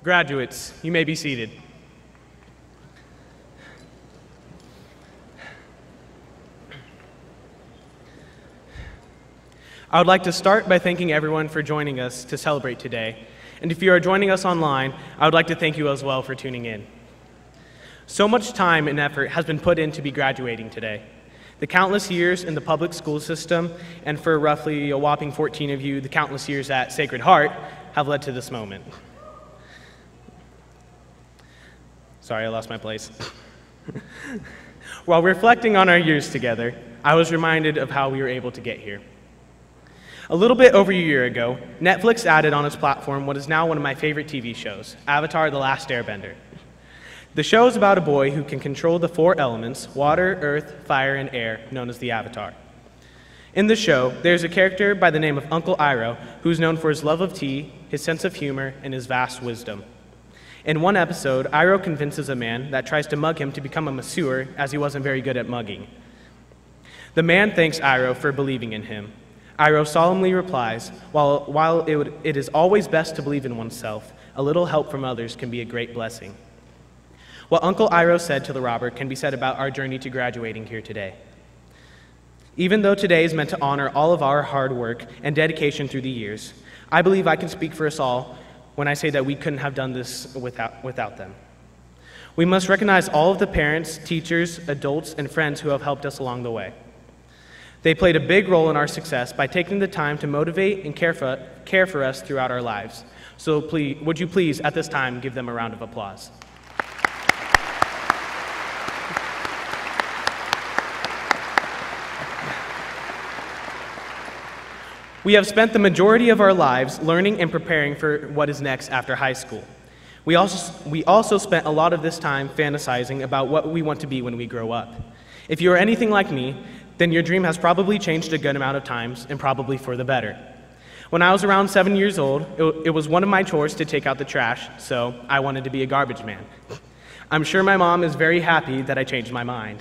Graduates, you may be seated. I would like to start by thanking everyone for joining us to celebrate today. And if you are joining us online, I would like to thank you as well for tuning in. So much time and effort has been put in to be graduating today. The countless years in the public school system, and for roughly a whopping 14 of you, the countless years at Sacred Heart, have led to this moment. Sorry, I lost my place. While reflecting on our years together, I was reminded of how we were able to get here. A little bit over a year ago, Netflix added on its platform what is now one of my favorite TV shows, Avatar: The Last Airbender. The show is about a boy who can control the four elements, water, earth, fire, and air, known as the Avatar. In the show, there's a character by the name of Uncle Iroh, who is known for his love of tea, his sense of humor, and his vast wisdom. In one episode, Iroh convinces a man that tries to mug him to become a masseur, as he wasn't very good at mugging. The man thanks Iroh for believing in him. Iroh solemnly replies, while it is always best to believe in oneself, a little help from others can be a great blessing. What Uncle Iroh said to the robber can be said about our journey to graduating here today. Even though today is meant to honor all of our hard work and dedication through the years, I believe I can speak for us all when I say that we couldn't have done this without them. We must recognize all of the parents, teachers, adults, and friends who have helped us along the way. They played a big role in our success by taking the time to motivate and care for us throughout our lives. So would you please, at this time, give them a round of applause. We have spent the majority of our lives learning and preparing for what is next after high school. We also spent a lot of this time fantasizing about what we want to be when we grow up. If you are anything like me, then your dream has probably changed a good amount of times, and probably for the better. When I was around 7 years old, it was one of my chores to take out the trash, so I wanted to be a garbage man. I'm sure my mom is very happy that I changed my mind.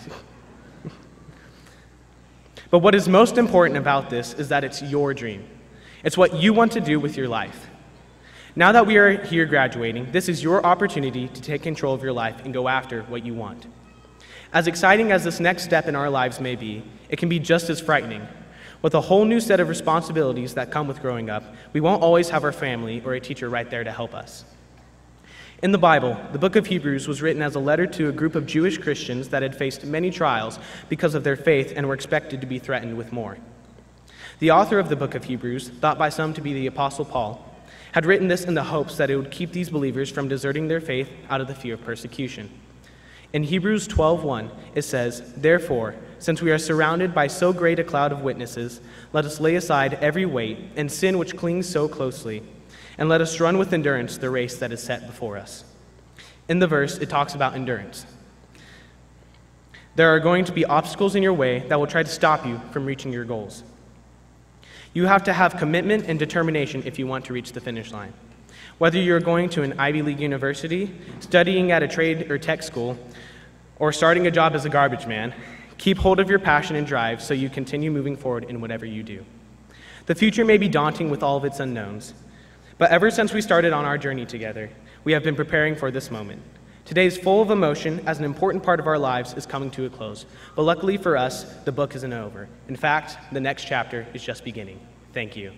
But what is most important about this is that it's your dream. It's what you want to do with your life. Now that we are here graduating, this is your opportunity to take control of your life and go after what you want. As exciting as this next step in our lives may be, it can be just as frightening. With a whole new set of responsibilities that come with growing up, we won't always have our family or a teacher right there to help us. In the Bible, the book of Hebrews was written as a letter to a group of Jewish Christians that had faced many trials because of their faith and were expected to be threatened with more. The author of the book of Hebrews, thought by some to be the Apostle Paul, had written this in the hopes that it would keep these believers from deserting their faith out of the fear of persecution. In Hebrews 12:1, it says, "Therefore, since we are surrounded by so great a cloud of witnesses, let us lay aside every weight and sin which clings so closely, and let us run with endurance the race that is set before us." In the verse, it talks about endurance. There are going to be obstacles in your way that will try to stop you from reaching your goals. You have to have commitment and determination if you want to reach the finish line. Whether you're going to an Ivy League university, studying at a trade or tech school, or starting a job as a garbage man, keep hold of your passion and drive so you continue moving forward in whatever you do. The future may be daunting with all of its unknowns, but ever since we started on our journey together, we have been preparing for this moment. Today is full of emotion as an important part of our lives is coming to a close, but luckily for us, the book isn't over. In fact, the next chapter is just beginning. Thank you.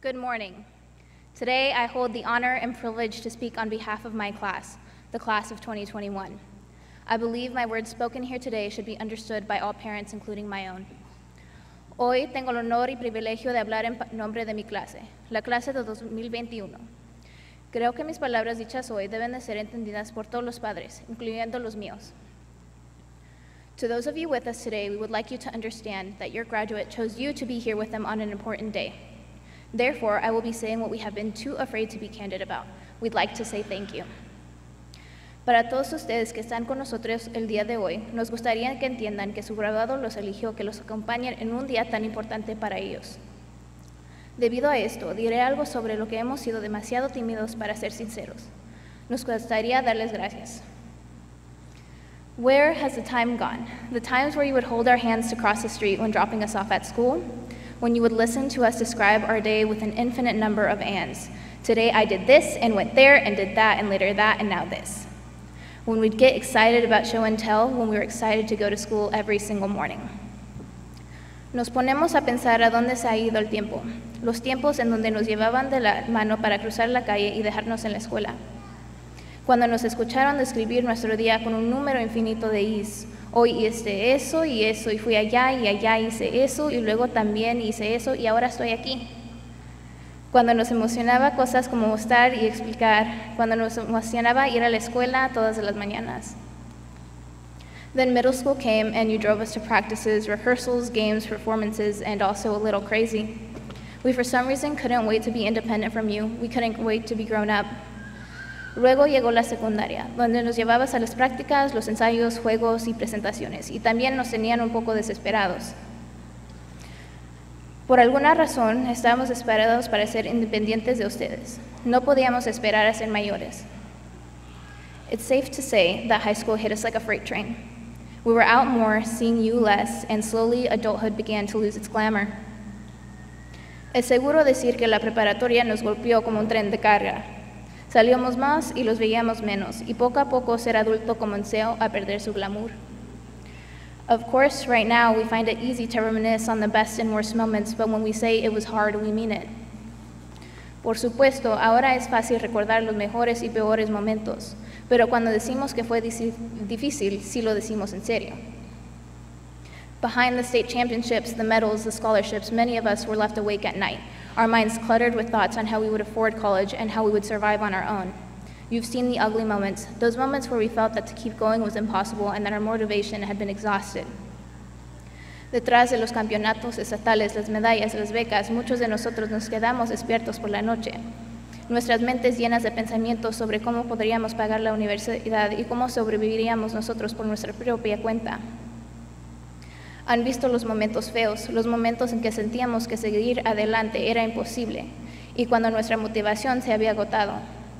Good morning. Today, I hold the honor and privilege to speak on behalf of my class, the class of 2021. I believe my words spoken here today should be understood by all parents, including my own. Hoy tengo el honor y privilegio de hablar en nombre de mi clase, la clase de 2021. Creo que mis palabras dichas hoy deben de ser entendidas por todos los padres, incluyendo los míos. To those of you with us today, we would like you to understand that your graduate chose you to be here with them on an important day. Therefore, I will be saying what we have been too afraid to be candid about. We'd like to say thank you. Para todos ustedes que están con nosotros el día de hoy, nos gustaría que entiendan que su graduado los eligió que los acompañen en un día tan importante para ellos. Debido a esto, diré algo sobre lo que hemos sido demasiado tímidos para ser sinceros. Nos gustaría darles gracias. Where has the time gone? The times where you would hold our hands to cross the street when dropping us off at school? When you would listen to us describe our day with an infinite number of ands. Today I did this and went there and did that and later that and now this. When we'd get excited about show and tell, when we were excited to go to school every single morning. Nos ponemos a pensar a dónde se ha ido el tiempo, los tiempos en donde nos llevaban de la mano para cruzar la calle y dejarnos en la escuela. Cuando nos escucharon describir nuestro día con un número infinito de is, hoy hice eso, y fui allá y allá hice eso, y luego también hice eso, y ahora estoy aquí. Cuando nos emocionaba cosas como mostrar y explicar, cuando nos emocionaba ir a la escuela todas las mañanas. Then middle school came and you drove us to practices, rehearsals, games, performances, and also a little crazy. We for some reason couldn't wait to be independent from you. We couldn't wait to be grown up. Luego llegó la secundaria, donde nos llevabas a las prácticas, los ensayos, juegos y presentaciones, y también nos tenían un poco desesperados. Por alguna razón, estábamos esperados para ser independientes de ustedes. No podíamos esperar a ser mayores. It's safe to say that high school hit us like a freight train. We were out more, seeing you less, and slowly adulthood began to lose its glamour. Es seguro decir que la preparatoria nos golpeó como un tren de carga. Salíamos más y los veíamos menos, y poco a poco ser adulto comenzó a perder su glamour. Of course, right now we find it easy to reminisce on the best and worst moments, but when we say it was hard, we mean it. Por supuesto, ahora es fácil recordar los mejores y peores momentos, pero cuando decimos que fue difícil, sí lo decimos en serio. Behind the state championships, the medals, the scholarships, many of us were left awake at night, our minds cluttered with thoughts on how we would afford college and how we would survive on our own. You've seen the ugly moments, those moments where we felt that to keep going was impossible and that our motivation had been exhausted. Detrás de los campeonatos estatales, las medallas, las becas, muchos de nosotros nos quedamos despiertos por la noche. Nuestras mentes llenas de pensamientos sobre cómo podríamos pagar la universidad y cómo sobreviviríamos nosotros por nuestra propia cuenta. Han visto los momentos feos, los momentos en que sentíamos que seguir adelante era imposible y cuando nuestra motivación se había agotado.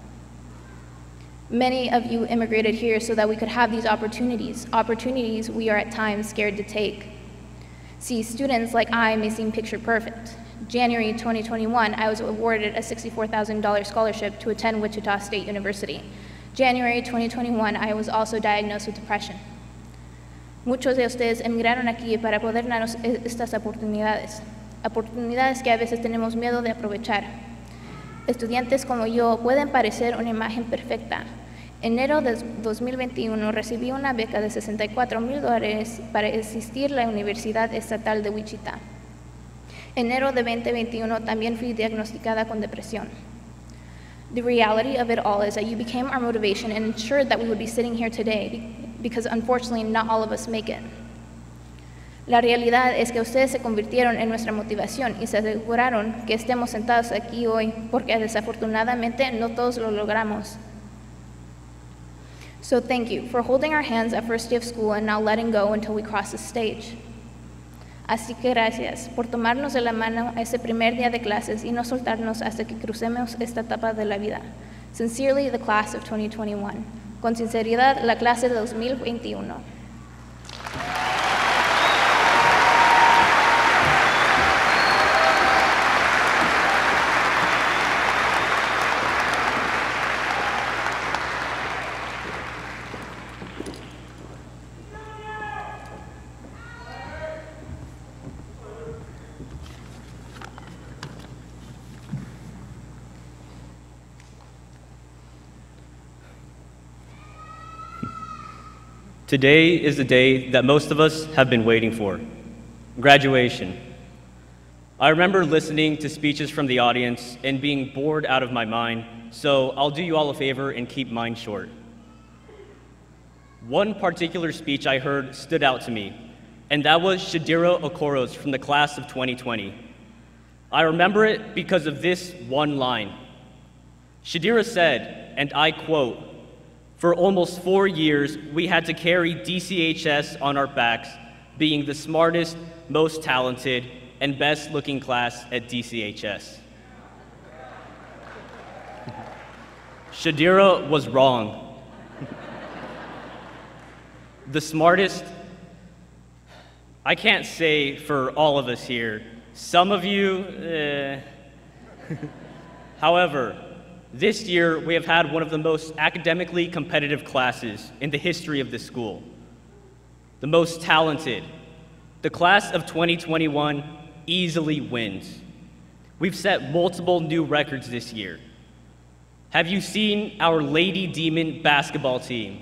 Many of you immigrated here so that we could have these opportunities we are at times scared to take. See, students like I may seem picture perfect. January 2021, I was awarded a $64,000 scholarship to attend Wichita State University. January 2021, I was also diagnosed with depression. Muchos de ustedes emigraron aquí para poder darnos estas oportunidades que a veces tenemos miedo de aprovechar. Estudiantes como yo pueden parecer una imagen perfecta. Enero de 2021 recibí una beca de $64,000 para asistir a la Universidad Estatal de Wichita. Enero de 2021 también fui diagnosticada con depresión. The reality of it all is that you became our motivation and ensured that we would be sitting here today, because unfortunately not all of us make it. La realidad es que ustedes se convirtieron en nuestra motivación y se aseguraron que estemos sentados aquí hoy, porque desafortunadamente no todos lo logramos. So thank you for holding our hands at first day of school and not letting go until we cross the stage. Así que gracias por tomarnos de la mano ese primer día de clases y no soltarnos hasta que crucemos esta etapa de la vida. Sincerely, the class of 2021. Con sinceridad, la clase de 2021. Today is the day that most of us have been waiting for, graduation. I remember listening to speeches from the audience and being bored out of my mind, so I'll do you all a favor and keep mine short. One particular speech I heard stood out to me, and that was Shadira Okoro's from the class of 2020. I remember it because of this one line. Shadira said, and I quote, "For almost 4 years, we had to carry DCHS on our backs, being the smartest, most talented, and best looking class at DCHS." Shadira was wrong. The smartest, I can't say for all of us here. Some of you, However, this year we have had one of the most academically competitive classes in the history of this school. The most talented. The class of 2021 easily wins. We've set multiple new records this year. Have you seen our Lady Demon basketball team?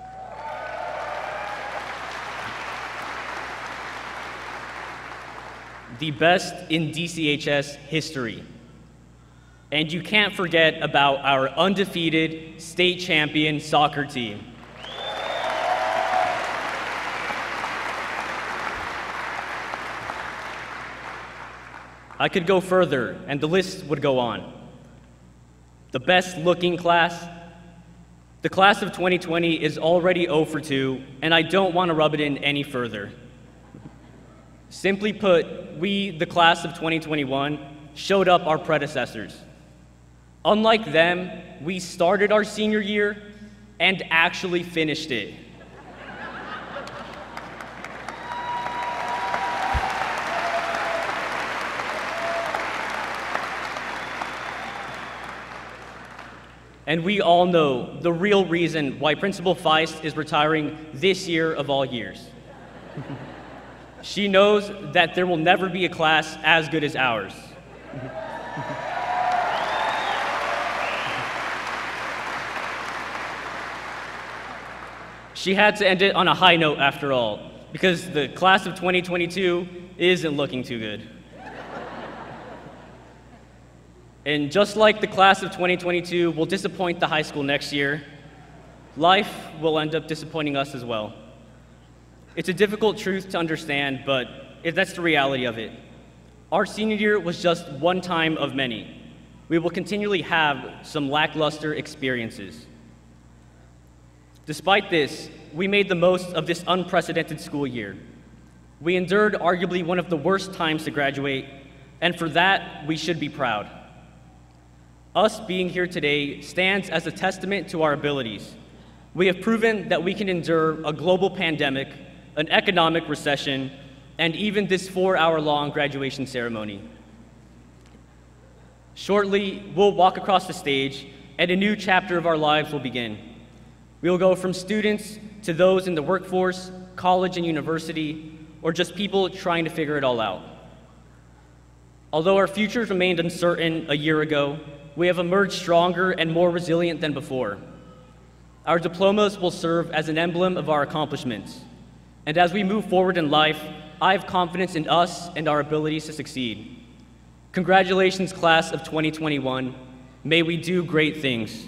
The best in DCHS history. And you can't forget about our undefeated state champion soccer team. I could go further, and the list would go on. The best looking class. The class of 2020 is already 0 for 2, and I don't want to rub it in any further. Simply put, we, the class of 2021, showed up our predecessors. Unlike them, we started our senior year and actually finished it. And we all know the real reason why Principal Feist is retiring this year of all years. She knows that there will never be a class as good as ours. She had to end it on a high note after all, because the class of 2022 isn't looking too good. And just like the class of 2022 will disappoint the high school next year, life will end up disappointing us as well. It's a difficult truth to understand, but that's the reality of it. Our senior year was just one time of many. We will continually have some lackluster experiences. Despite this, we made the most of this unprecedented school year. We endured arguably one of the worst times to graduate, and for that, we should be proud. Us being here today stands as a testament to our abilities. We have proven that we can endure a global pandemic, an economic recession, and even this 4-hour-long graduation ceremony. Shortly, we'll walk across the stage, and a new chapter of our lives will begin. We will go from students to those in the workforce, college and university, or just people trying to figure it all out. Although our futures remained uncertain a year ago, we have emerged stronger and more resilient than before. Our diplomas will serve as an emblem of our accomplishments. And as we move forward in life, I have confidence in us and our abilities to succeed. Congratulations, class of 2021. May we do great things.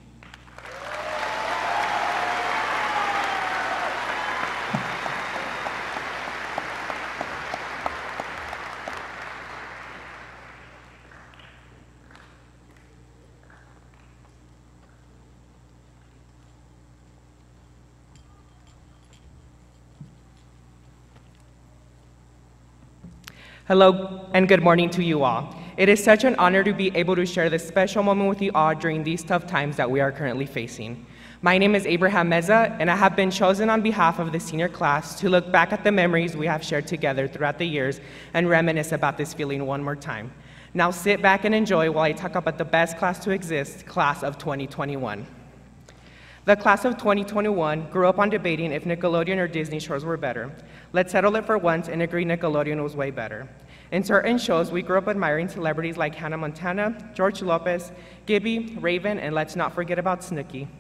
Hello and good morning to you all. It is such an honor to be able to share this special moment with you all during these tough times that we are currently facing. My name is Abraham Meza, and I have been chosen on behalf of the senior class to look back at the memories we have shared together throughout the years and reminisce about this feeling one more time. Now sit back and enjoy while I talk about the best class to exist, class of 2021. The class of 2021 grew up on debating if Nickelodeon or Disney shows were better. Let's settle it for once and agree Nickelodeon was way better. In certain shows, we grew up admiring celebrities like Hannah Montana, George Lopez, Gibby, Raven, and let's not forget about Snooki.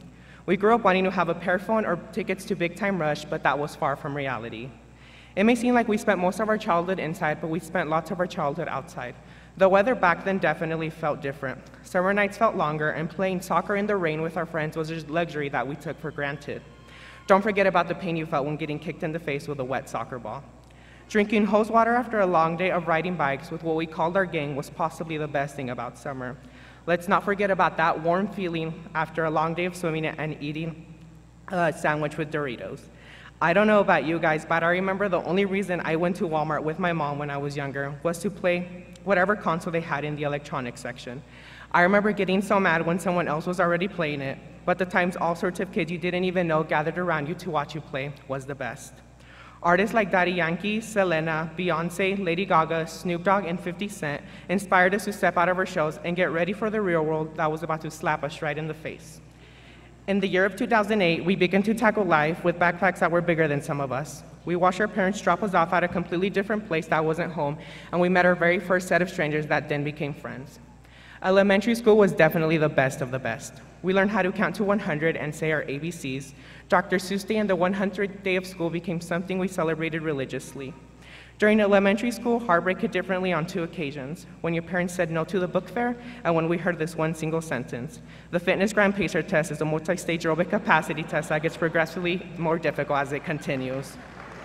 We grew up wanting to have a pair phone or tickets to Big Time Rush, but that was far from reality. It may seem like we spent most of our childhood inside, but we spent lots of our childhood outside. The weather back then definitely felt different. Summer nights felt longer, and playing soccer in the rain with our friends was a luxury that we took for granted. Don't forget about the pain you felt when getting kicked in the face with a wet soccer ball. Drinking hose water after a long day of riding bikes with what we called our gang was possibly the best thing about summer. Let's not forget about that warm feeling after a long day of swimming and eating a sandwich with Doritos. I don't know about you guys, but I remember the only reason I went to Walmart with my mom when I was younger was to play whatever console they had in the electronics section. I remember getting so mad when someone else was already playing it, but the times all sorts of kids you didn't even know gathered around you to watch you play was the best. Artists like Daddy Yankee, Selena, Beyonce, Lady Gaga, Snoop Dogg, and 50 Cent inspired us to step out of our shells and get ready for the real world that was about to slap us right in the face. In the year of 2008, we began to tackle life with backpacks that were bigger than some of us. We watched our parents drop us off at a completely different place that wasn't home, and we met our very first set of strangers that then became friends. Elementary school was definitely the best of the best. We learned how to count to 100 and say our ABCs. Dr. Seuss Day and the 100th day of school became something we celebrated religiously. During elementary school, heartbreak hit differently on 2 occasions, when your parents said no to the book fair and when we heard this one single sentence. The Fitness Grand Pacer test is a multi-stage aerobic capacity test that gets progressively more difficult as it continues.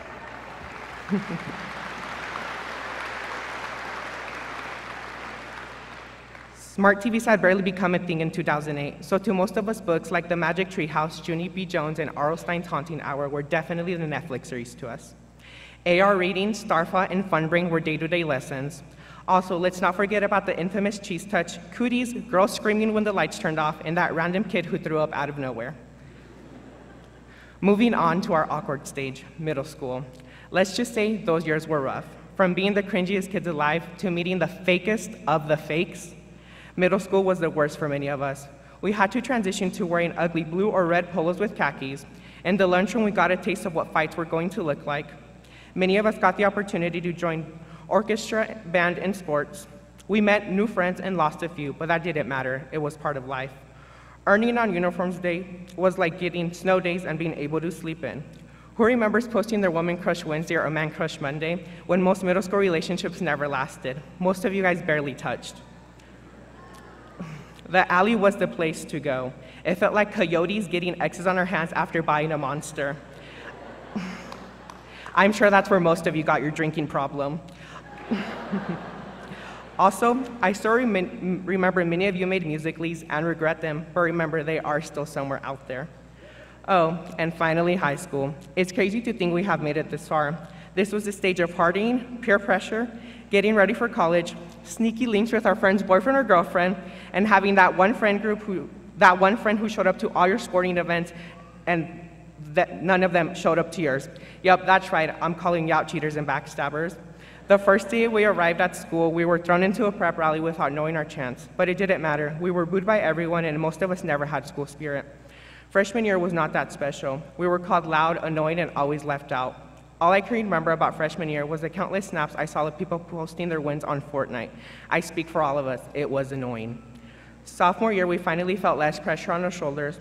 Smart TVs had barely become a thing in 2008, so to most of us, books like The Magic Tree House, Junie B. Jones, and R.L. Stein's Haunting Hour were definitely the Netflix series to us. AR reading, Starfall, and Funbring were day-to-day lessons. Also, let's not forget about the infamous cheese touch, cooties, girls screaming when the lights turned off, and that random kid who threw up out of nowhere. Moving on to our awkward stage, middle school. Let's just say those years were rough. From being the cringiest kids alive to meeting the fakest of the fakes, middle school was the worst for many of us. We had to transition to wearing ugly blue or red polos with khakis. In the lunchroom, we got a taste of what fights were going to look like. Many of us got the opportunity to join orchestra, band, and sports. We met new friends and lost a few, but that didn't matter. It was part of life. Earning on uniforms day was like getting snow days and being able to sleep in. Who remembers posting their woman crush Wednesday or man crush Monday when most middle school relationships never lasted? Most of you guys barely touched. The alley was the place to go. It felt like coyotes getting X's on our hands after buying a Monster. I'm sure that's where most of you got your drinking problem. Also, I still remember many of you made Musical.lys and regret them, but remember they are still somewhere out there. Oh, and finally, high school. It's crazy to think we have made it this far. This was the stage of partying, peer pressure, getting ready for college, sneaky links with our friend's boyfriend or girlfriend, and having that one friend who showed up to all your sporting events and that none of them showed up to yours. Yep, that's right, I'm calling you out cheaters and backstabbers. The first day we arrived at school, we were thrown into a prep rally without knowing our chance, but it didn't matter. We were booed by everyone, and most of us never had school spirit. Freshman year was not that special. We were called loud, annoying, and always left out. All I can remember about freshman year was the countless snaps I saw of people posting their wins on Fortnite. I speak for all of us, it was annoying. Sophomore year, we finally felt less pressure on our shoulders.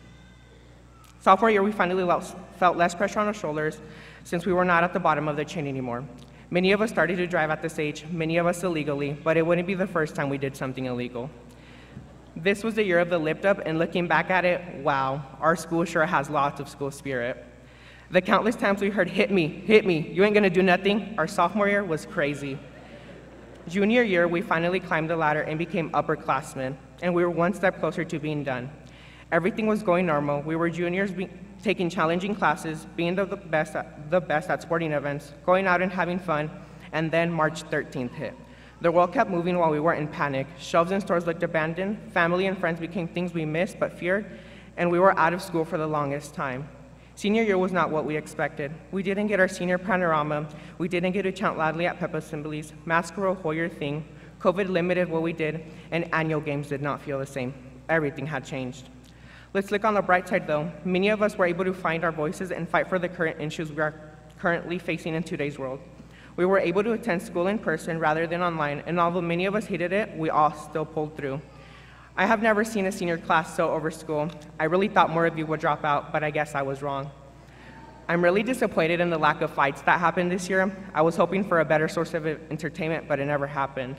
Felt less pressure on our shoulders since we were not at the bottom of the chain anymore. Many of us started to drive at this age, many of us illegally, but it wouldn't be the first time we did something illegal. This was the year of the lift up, and looking back at it, wow, our school sure has lots of school spirit. The countless times we heard, hit me, you ain't gonna do nothing, our sophomore year was crazy. Junior year, we finally climbed the ladder and became upperclassmen, and we were one step closer to being done. Everything was going normal. We were juniors taking challenging classes, being the best at sporting events, going out and having fun, and then March 13th hit. The world kept moving while we weren't in panic. Shelves in stores looked abandoned, family and friends became things we missed but feared, and we were out of school for the longest time. Senior year was not what we expected. We didn't get our senior panorama, we didn't get to chant loudly at pep assemblies, masks were a whole year thing, COVID limited what we did, and annual games did not feel the same. Everything had changed. Let's look on the bright side though. Many of us were able to find our voices and fight for the current issues we are currently facing in today's world. We were able to attend school in person rather than online, and although many of us hated it, we all still pulled through. I have never seen a senior class so over school. I really thought more of you would drop out, but I guess I was wrong. I'm really disappointed in the lack of fights that happened this year. I was hoping for a better source of entertainment, but it never happened.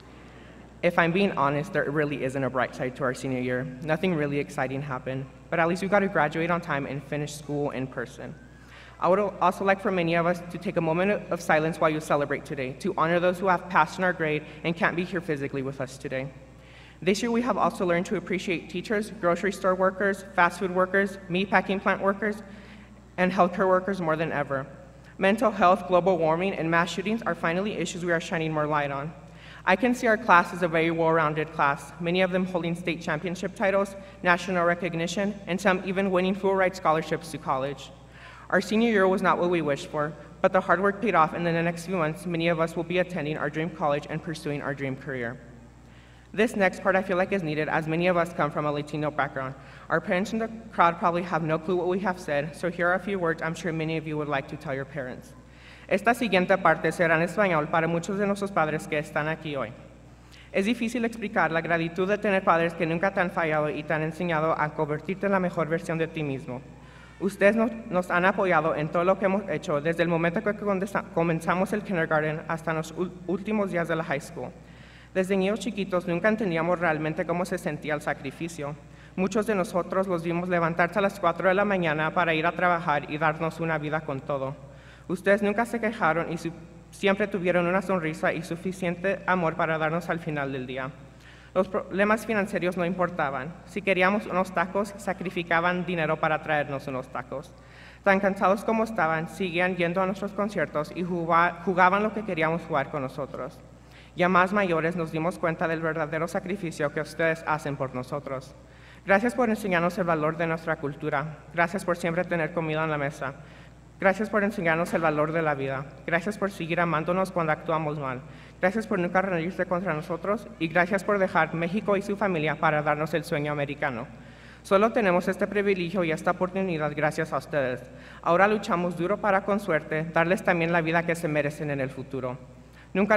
If I'm being honest, there really isn't a bright side to our senior year. Nothing really exciting happened, but at least we got to graduate on time and finish school in person. I would also like for many of us to take a moment of silence while you celebrate today, to honor those who have passed in our grade and can't be here physically with us today. This year we have also learned to appreciate teachers, grocery store workers, fast food workers, meat packing plant workers, and healthcare workers more than ever. Mental health, global warming, and mass shootings are finally issues we are shining more light on. I can see our class as a very well-rounded class, many of them holding state championship titles, national recognition, and some even winning full-ride scholarships to college. Our senior year was not what we wished for, but the hard work paid off, and in the next few months, many of us will be attending our dream college and pursuing our dream career. This next part I feel like is needed, as many of us come from a Latino background. Our parents in the crowd probably have no clue what we have said, so here are a few words I'm sure many of you would like to tell your parents. Esta siguiente parte será en español para muchos de nuestros padres que están aquí hoy. Es difícil explicar la gratitud de tener padres que nunca te han fallado y te han enseñado a convertirte en la mejor versión de ti mismo. Ustedes nos han apoyado en todo lo que hemos hecho, desde el momento que comenzamos el kindergarten hasta los últimos días de la high school. Desde niños chiquitos nunca entendíamos realmente cómo se sentía el sacrificio. Muchos de nosotros los vimos levantarse a las 4 de la mañana para ir a trabajar y darnos una vida con todo. Ustedes nunca se quejaron y siempre tuvieron una sonrisa y suficiente amor para darnos al final del día. Los problemas financieros no importaban. Si queríamos unos tacos, sacrificaban dinero para traernos unos tacos. Tan cansados como estaban, seguían yendo a nuestros conciertos y jugaban lo que queríamos jugar con nosotros. Ya más mayores nos dimos cuenta del verdadero sacrificio que ustedes hacen por nosotros. Gracias por enseñarnos el valor de nuestra cultura. Gracias por siempre tener comida en la mesa. Gracias por enseñarnos el valor de la vida. Gracias por seguir amándonos cuando actuamos mal. Gracias por nunca rendirse contra nosotros y gracias por dejar México y su familia para darnos el sueño americano. Solo tenemos este privilegio y esta oportunidad gracias a ustedes. Ahora luchamos duro para, con suerte, darles también la vida que se merecen en el futuro. Nunca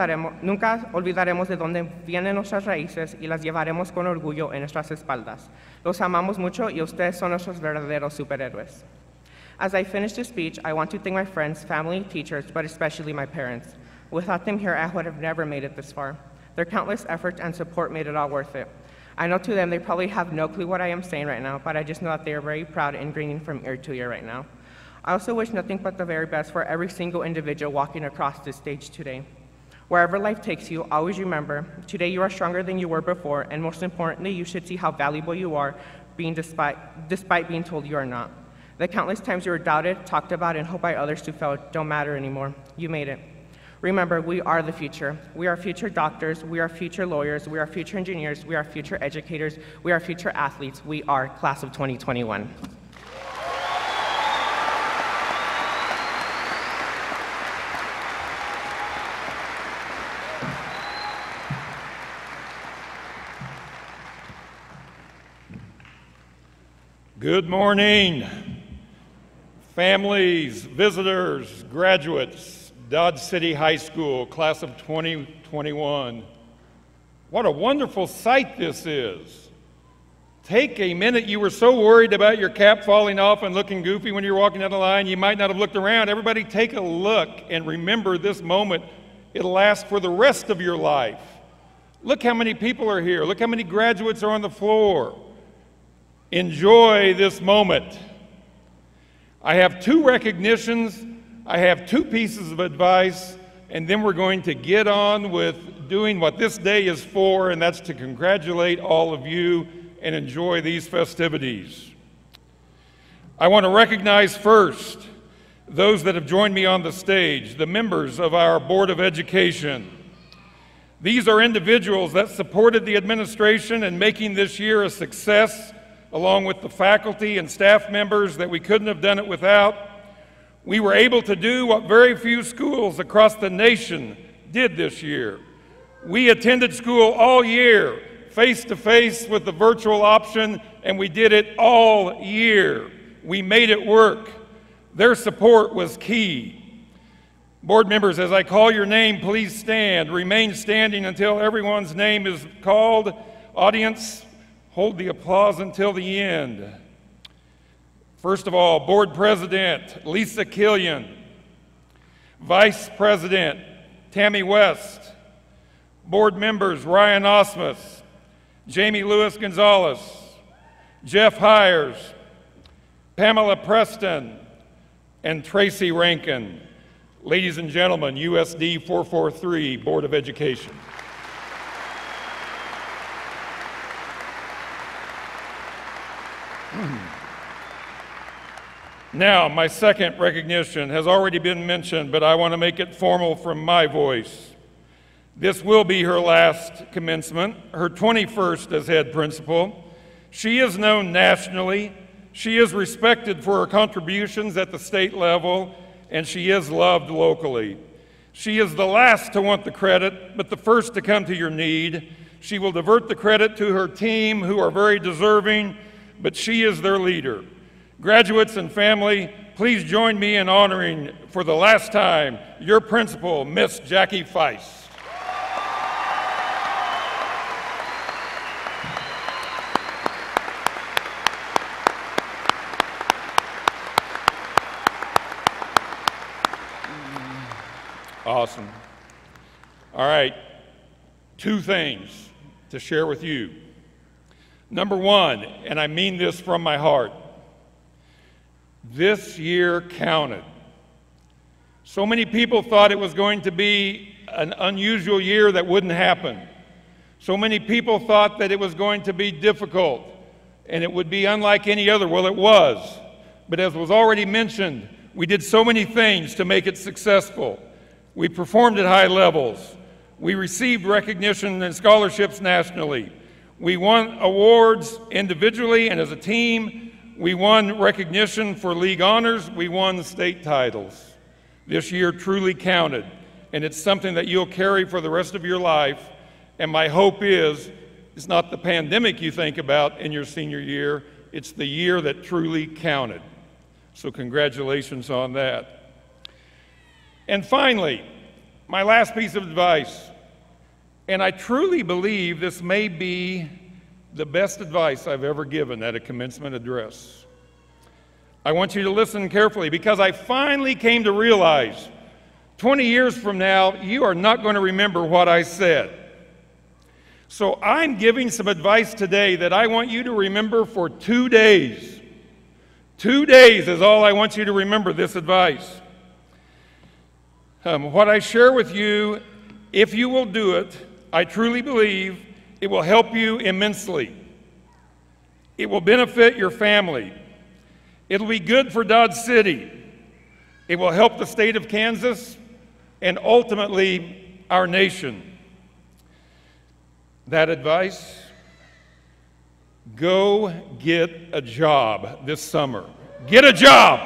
olvidaremos de dónde vienen nuestras raíces y las llevaremos con orgullo en nuestras espaldas. Los amamos mucho y ustedes son nuestros verdaderos superhéroes. As I finish this speech, I want to thank my friends, family, teachers, but especially my parents. Without them here, I would have never made it this far. Their countless efforts and support made it all worth it. I know to them they probably have no clue what I am saying right now, but I just know that they are very proud and grinning from ear to ear right now. I also wish nothing but the very best for every single individual walking across this stage today. Wherever life takes you, always remember, today you are stronger than you were before, and most importantly, you should see how valuable you are despite being told you are not. The countless times you were doubted, talked about, and hoped by others to fail don't matter anymore. You made it. Remember, we are the future. We are future doctors, we are future lawyers, we are future engineers, we are future educators, we are future athletes. We are class of 2021. Good morning, families, visitors, graduates, Dodge City High School, class of 2021. What a wonderful sight this is. Take a minute. You were so worried about your cap falling off and looking goofy when you were walking down the line, you might not have looked around. Everybody take a look and remember this moment. It'll last for the rest of your life. Look how many people are here. Look how many graduates are on the floor. Enjoy this moment. I have 2 recognitions, I have 2 pieces of advice, and then we're going to get on with doing what this day is for, and that's to congratulate all of you and enjoy these festivities. I want to recognize first those that have joined me on the stage, the members of our Board of Education. These are individuals that supported the administration in making this year a success, along with the faculty and staff members that we couldn't have done it without. We were able to do what very few schools across the nation did this year. We attended school all year, face-to-face with the virtual option, and we did it all year. We made it work. Their support was key. Board members, as I call your name, please stand. Remain standing until everyone's name is called. Audience, hold the applause until the end. First of all, Board President Lisa Killian, Vice President Tammy West, Board members Ryan Osmus, Jamie Lewis Gonzalez, Jeff Hires, Pamela Preston, and Tracy Rankin. Ladies and gentlemen, USD 443, Board of Education. Now, my second recognition has already been mentioned, but I want to make it formal from my voice. This will be her last commencement, her 21st as head principal. She is known nationally, she is respected for her contributions at the state level, and she is loved locally. She is the last to want the credit, but the first to come to your need. She will divert the credit to her team, who are very deserving, but she is their leader. Graduates and family, please join me in honoring for the last time your principal, Miss Jackie Feist. Awesome. All right, two things to share with you. Number one, and I mean this from my heart, this year counted. So many people thought it was going to be an unusual year that wouldn't happen. So many people thought that it was going to be difficult and it would be unlike any other. Well, it was. But as was already mentioned, we did so many things to make it successful. We performed at high levels. We received recognition and scholarships nationally. We won awards individually and as a team. We won recognition for league honors. We won state titles. This year truly counted, and it's something that you'll carry for the rest of your life. And my hope is, it's not the pandemic you think about in your senior year, it's the year that truly counted. So congratulations on that. And finally, my last piece of advice, and I truly believe this may be the best advice I've ever given at a commencement address. I want you to listen carefully because I finally came to realize 20 years from now, you are not going to remember what I said. So I'm giving some advice today that I want you to remember for 2 days. 2 days is all I want you to remember this advice. What I share with you, if you will do it, I truly believe it will help you immensely. It will benefit your family. It'll be good for Dodge City. It will help the state of Kansas and ultimately our nation. That advice, go get a job this summer. Get a job.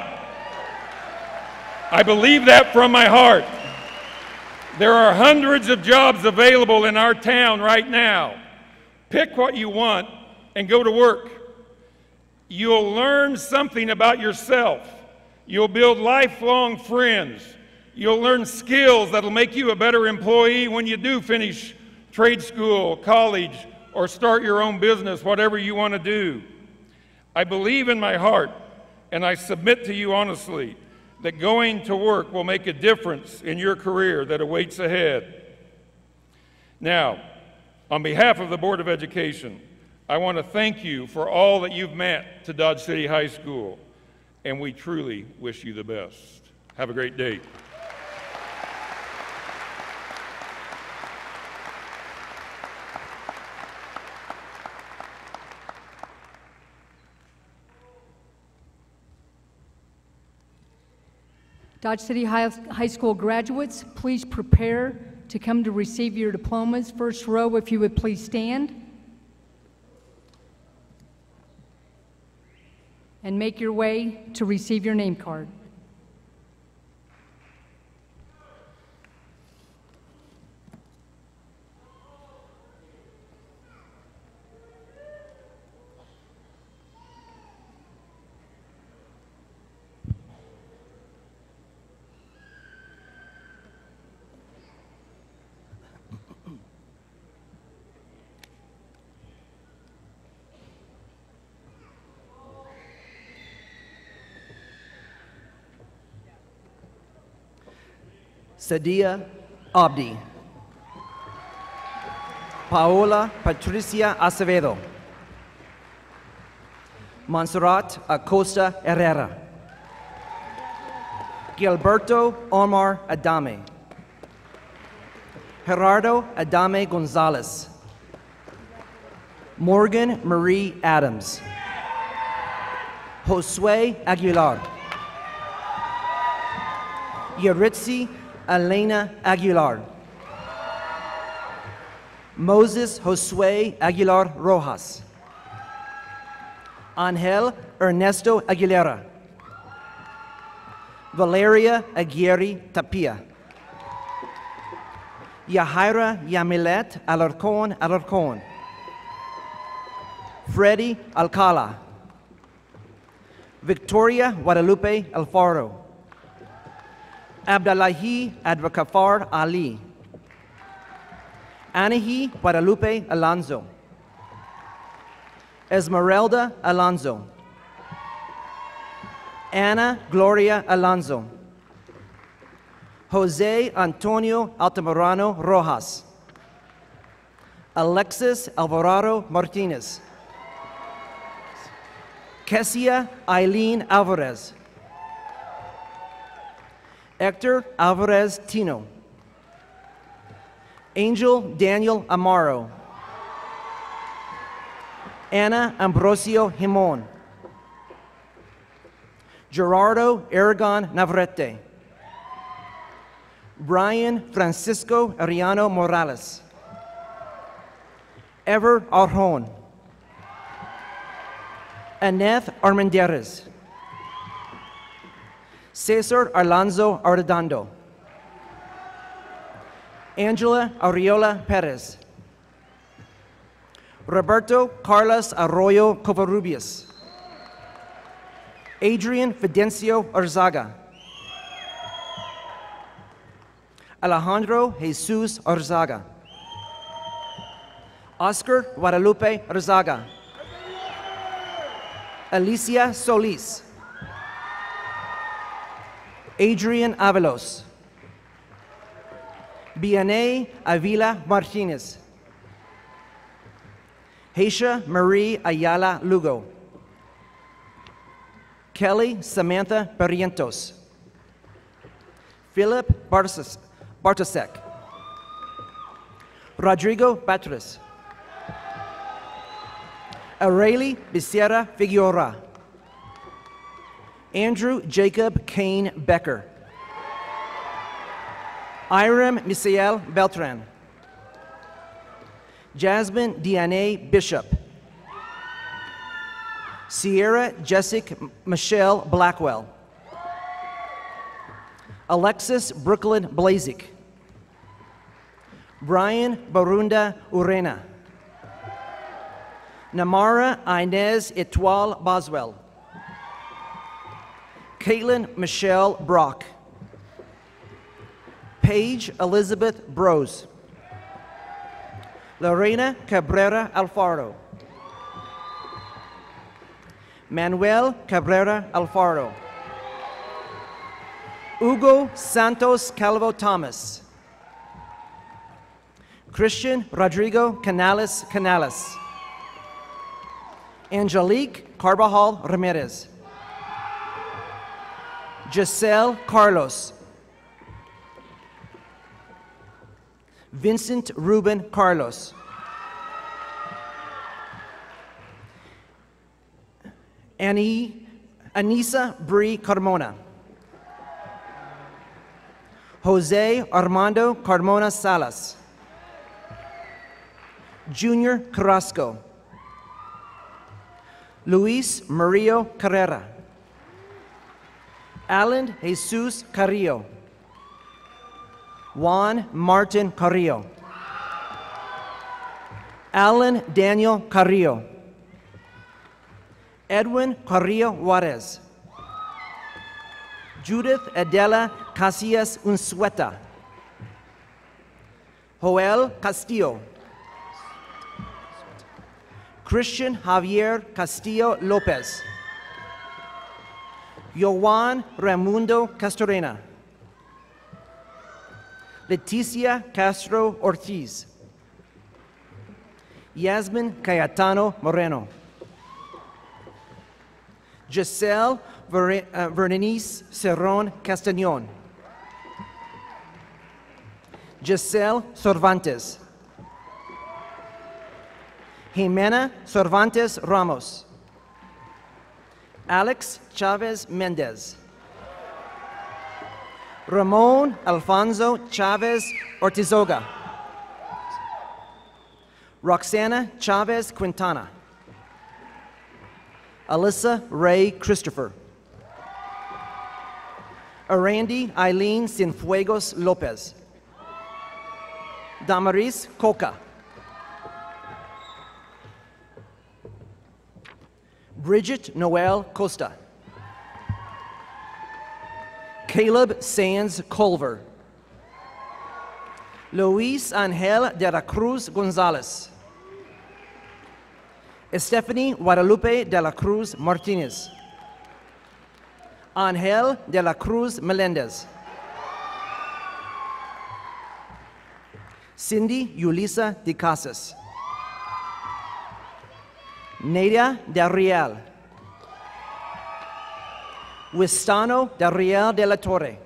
I believe that from my heart. There are hundreds of jobs available in our town right now. Pick what you want and go to work. You'll learn something about yourself. You'll build lifelong friends. You'll learn skills that'll make you a better employee when you do finish trade school, college, or start your own business, whatever you want to do. I believe in my heart, and I submit to you honestly, that going to work will make a difference in your career that awaits ahead. Now, on behalf of the Board of Education, I want to thank you for all that you've meant to Dodge City High School, and we truly wish you the best. Have a great day. Dodge City High School graduates, please prepare to come to receive your diplomas. First row, if you would please stand. And make your way to receive your name card. Sadia Abdi. Paola Patricia Acevedo. Montserrat Acosta Herrera. Gilberto Omar Adame. Gerardo Adame Gonzalez. Morgan Marie Adams. Josue Aguilar. Yaritzi Elena Aguilar. Moses Josue Aguilar Rojas. Angel Ernesto Aguilera. Valeria Aguirre Tapia. Yahaira Yamilet Alarcon Alarcon. Freddy Alcala. Victoria Guadalupe Alfaro. Abdullahi Advocafar Ali. Anahi Guadalupe Alonso. Esmeralda Alonso. Ana Gloria Alonso. Jose Antonio Altamirano Rojas. Alexis Alvarado Martinez. Kessia Eileen Alvarez. Hector Alvarez Tino. Angel Daniel Amaro. Ana Ambrosio Himon. Gerardo Aragon Navarrete. Brian Francisco Ariano Morales. Ever Arjon. Aneth Armendariz. Cesar Alonso Arredondo. Angela Ariola Perez. Roberto Carlos Arroyo Covarrubias. Adrian Fidencio Arzaga. Alejandro Jesus Arzaga. Oscar Guadalupe Arzaga. Alicia Solis. Adrian Avalos. Biane Avila Martinez. Haisha Marie Ayala Lugo. Kelly Samantha Barrientos. Philip Bartosek. Rodrigo Batras. Areli Becerra Figueroa. Andrew Jacob Kane Becker. Iram Misael Beltran. Jasmine Diane Bishop. Sierra Jessica Michelle Blackwell. Alexis Brooklyn Blazik. Brian Barunda Urena. Namara Inez Etoile Boswell. Caitlin Michelle Brock. Paige Elizabeth Brose. Lorena Cabrera Alfaro. Manuel Cabrera Alfaro. Hugo Santos Calvo Thomas. Christian Rodrigo Canales Canales. Angelique Carbajal Ramirez. Giselle Carlos. Vincent Ruben Carlos. Anissa Brie Carmona. Jose Armando Carmona Salas. Junior Carrasco. Luis Mario Carrera. Alan Jesus Carrillo. Juan Martin Carrillo. Alan Daniel Carrillo. Edwin Carrillo Juarez. Judith Adela Casillas Unsueta. Joel Castillo. Christian Javier Castillo Lopez. Yohan Raimundo Castorena. Leticia Castro Ortiz. Yasmin Cayetano Moreno. Giselle Vernice Cerrón Castañón. Giselle Cervantes. Jimena Cervantes Ramos. Alex Chavez Mendez. Ramon Alfonso Chavez Ortizoga. Roxana Chavez Quintana. Alyssa Ray Christopher. Arandi Eileen Cienfuegos Lopez. Damaris Coca. Bridget Noel Costa. Caleb Sands Culver. Luis Angel de la Cruz Gonzalez. Stephanie Guadalupe de la Cruz Martinez. Angel de la Cruz Melendez. Cindy Yulisa de Casas. Nadia Del Real. Wistano Del Real de la Torre.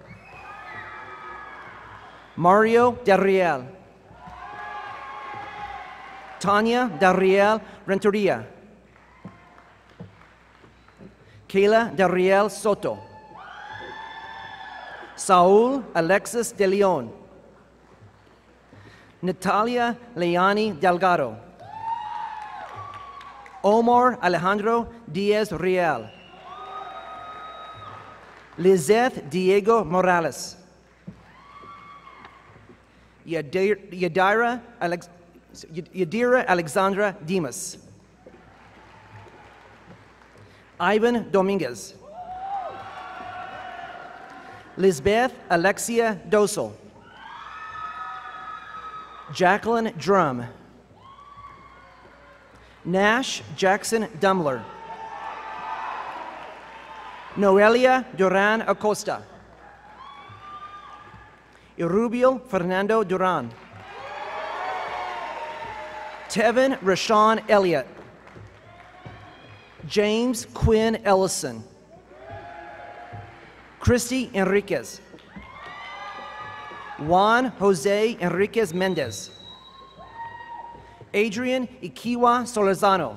Mario Del Real. Tanya Del Real Renteria. Kayla Del Real Soto. Saul Alexis De Leon. Natalia Leani Delgado. Omar Alejandro Diaz Real. Lizeth Diego Morales. Yadira Alexandra Dimas. Ivan Dominguez. Lisbeth Alexia Dosel. Jacqueline Drum. Nash Jackson Dumler. Noelia Duran Acosta. Irubio Fernando Duran. Tevin Rashawn Elliott. James Quinn Ellison. Christy Enriquez. Juan Jose Enriquez Mendez. Adrian Ikiwa Solorzano.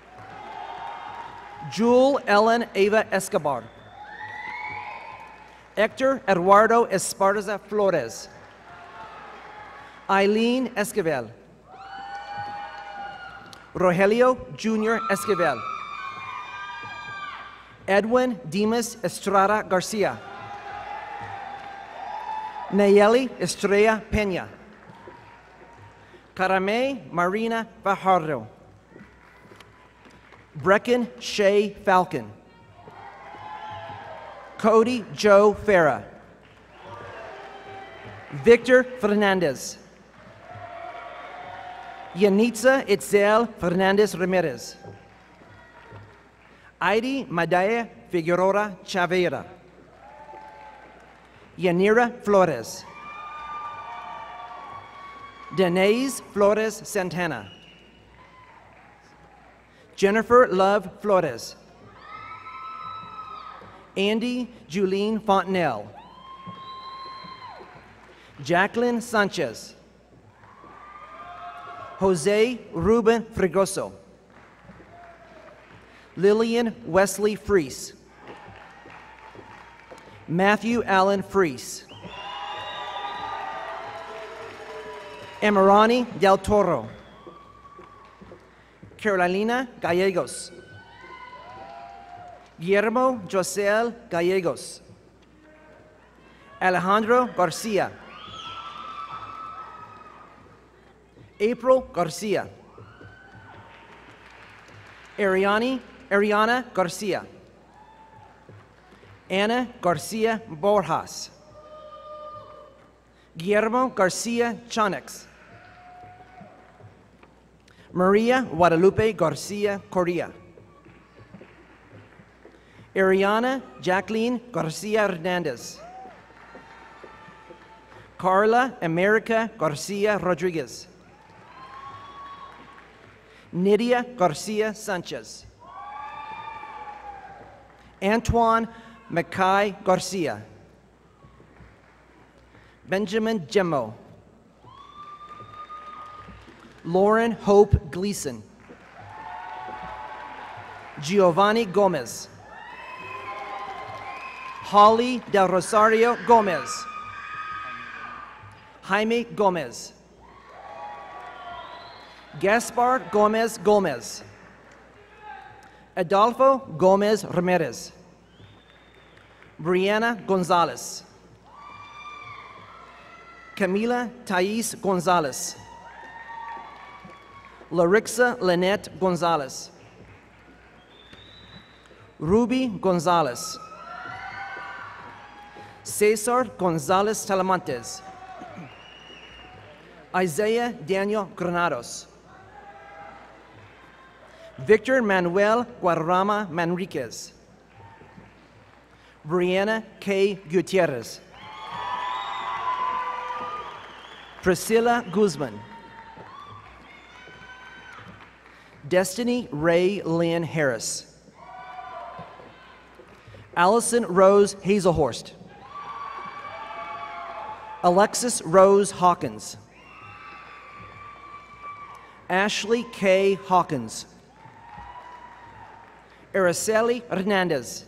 Jewel Ellen Eva Escobar. Hector Eduardo Esparza Flores. Eileen Esquivel. Rogelio Jr. Esquivel. Edwin Dimas Estrada Garcia. Nayeli Estrella Peña. Carame Marina Fajardo. Brecken Shay Falcon. Cody Joe Farah. Victor Fernandez. Yanitza Itzel Fernandez Ramirez. Heidi Madaya Figueroa Chavera. Yanira Flores. Denise Flores Santana. Jennifer Love Flores. Andy Julene Fontenelle. Jacqueline Sanchez. Jose Ruben Fregoso. Lillian Wesley Freese. Matthew Allen Freese. Emirani Del Toro. Carolina Gallegos. Guillermo Josel Gallegos. Alejandro Garcia. April Garcia. Ariana Garcia. Ana Garcia Borjas. Guillermo Garcia Chanex. Maria Guadalupe Garcia Correa. Ariana Jacqueline Garcia Hernandez. Carla America Garcia Rodriguez. Nydia Garcia Sanchez. Antoine Mackay Garcia. Benjamin Gemmo. Lauren Hope Gleason. Giovanni Gomez. Holly Del Rosario Gomez. Jaime Gomez. Gaspar Gomez Gomez. Adolfo Gomez Ramirez. Brianna Gonzalez. Camila Thais Gonzalez. Larixa Lynette Gonzalez. Ruby Gonzalez. Cesar Gonzalez Talamantes. Isaiah Daniel Granados. Victor Manuel Guadarrama Manriquez. Brianna K. Gutierrez. Priscilla Guzman. Destiny Ray Lynn Harris. Allison Rose Hazelhorst. Alexis Rose Hawkins. Ashley K. Hawkins. Araceli Hernandez.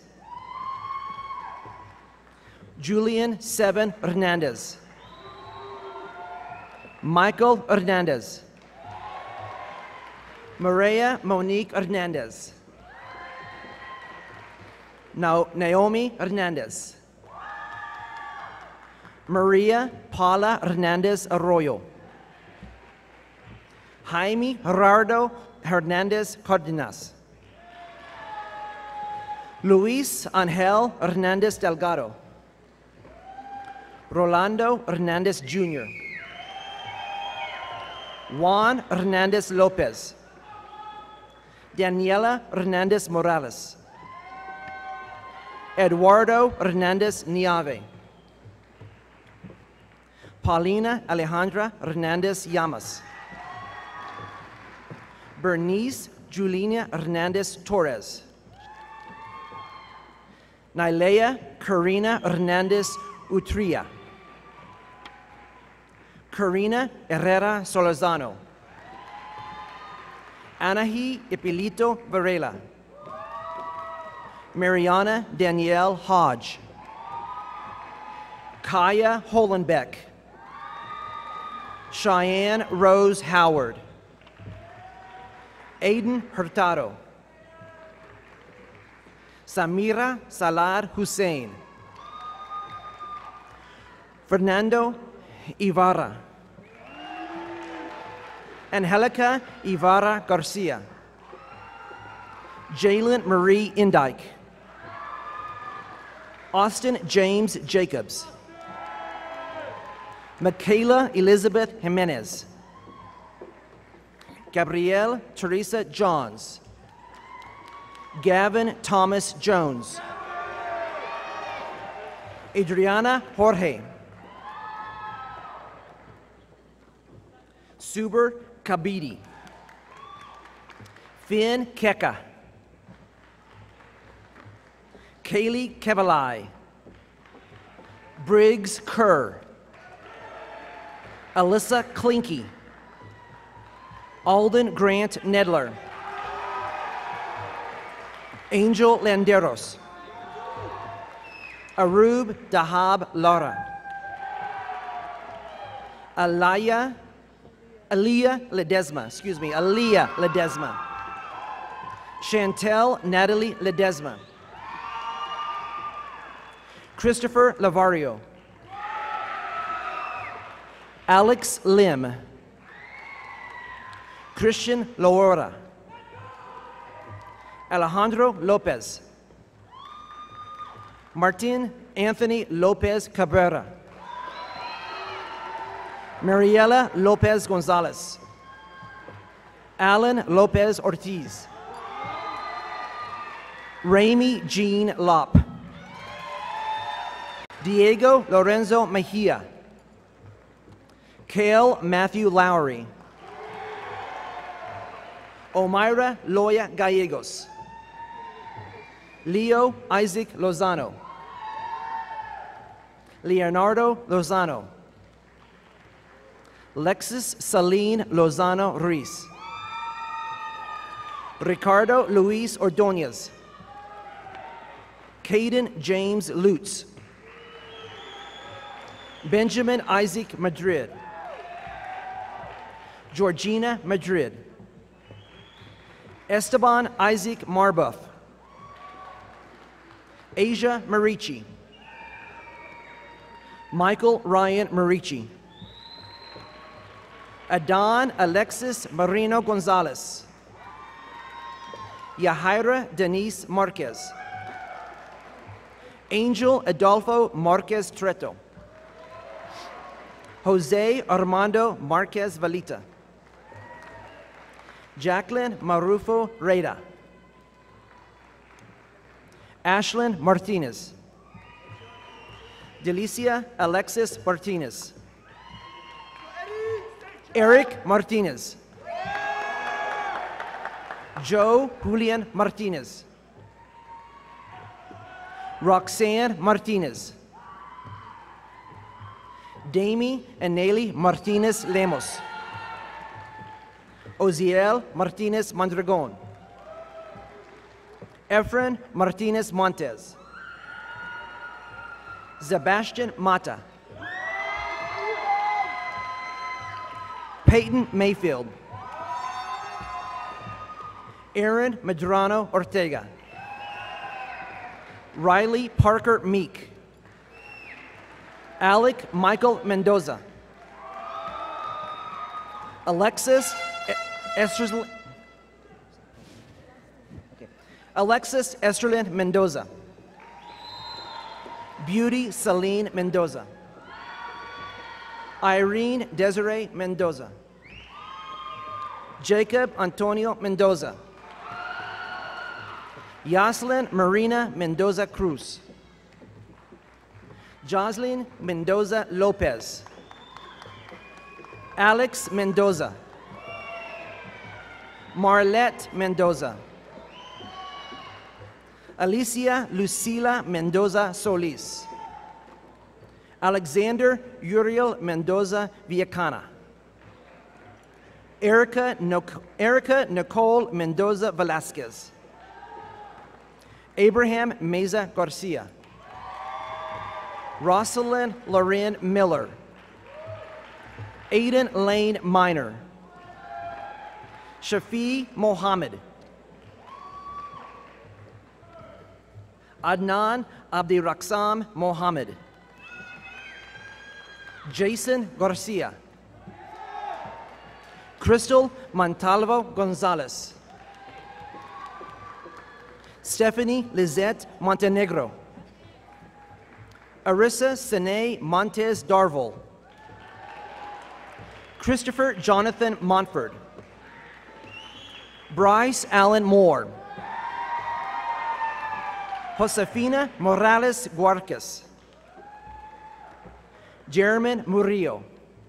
Julian Seven Hernandez. Michael Hernandez. Maria Monique Hernandez. Naomi Hernandez. Maria Paula Hernandez Arroyo. Jaime Gerardo Hernandez Cardenas. Luis Angel Hernandez Delgado. Rolando Hernandez Jr. Juan Hernandez Lopez. Daniela Hernandez Morales. Eduardo Hernandez Niave. Paulina Alejandra Hernandez Llamas. Bernice Juliana Hernandez Torres. Nailea Karina Hernandez Utria. Karina Herrera Solorzano. Anahi Ipilito Varela. Mariana Danielle Hodge. Kaya Holenbeck. Cheyenne Rose Howard. Aiden Hurtado. Samira Salad Hussein. Fernando Ibarra. Angelica Ibarra Garcia. Jalen Marie Indike. Austin James Jacobs. Michaela Elizabeth Jimenez. Gabrielle Teresa Johns. Gavin Thomas Jones. Adriana Jorge. Suber Kabidi. Finn Keka. Kaylee Kevalai. Briggs Kerr. Alyssa Klinky. Alden Grant Nedler. Angel Landeros. Arub Dahab Lara. Aliyah Ledesma. Chantel Natalie Ledesma. Christopher Lavario. Alex Lim. Christian Laura. Alejandro Lopez. Martin Anthony Lopez Cabrera. Mariela Lopez Gonzalez. Alan Lopez Ortiz. Raimi Jean Lopp. Diego Lorenzo Mejia. Cale Matthew Lowry. Omaira Loya Gallegos. Leo Isaac Lozano. Leonardo Lozano. Lexus Celine Lozano Ruiz. Ricardo Luis Ordonez. Caden James Lutz. Benjamin Isaac Madrid. Georgina Madrid. Esteban Isaac Marbuff. Asia Marici. Michael Ryan Marici. Adan Alexis Marino Gonzalez. Yahaira Denise Marquez. Angel Adolfo Marquez Treto. Jose Armando Marquez Valita. Jacqueline Marufo Reda. Ashlyn Martinez. Delicia Alexis Martinez. Eric Martinez. Joe Julian Martinez. Roxanne Martinez. Damie and Nelly Martinez Lemos. Oziel Martinez Mondragon. Efren Martinez Montes. Sebastian Mata. Peyton Mayfield. Aaron Medrano Ortega. Riley Parker Meek. Alec Michael Mendoza. Alexis Esterlin Mendoza. Beauty Celine Mendoza. Irene Desiree Mendoza. Jacob Antonio Mendoza. Yaslin Marina Mendoza Cruz. Jocelyn Mendoza Lopez. Alex Mendoza. Marlette Mendoza. Alicia Lucila Mendoza Solis. Alexander Uriel Mendoza Villacana. Erica Nicole Mendoza Velasquez. Abraham Meza Garcia. Rosalind Lorraine Miller. Aiden Lane Minor. Shafi Mohammed. Adnan Abdiraksam Mohammed. Jason Garcia. Crystal Montalvo Gonzalez. Stephanie Lizette Montenegro. Arissa Sine Montes Darvel. Christopher Jonathan Montford. Bryce Allen Moore. Josefina Morales Guarcas. Jeremy Murillo.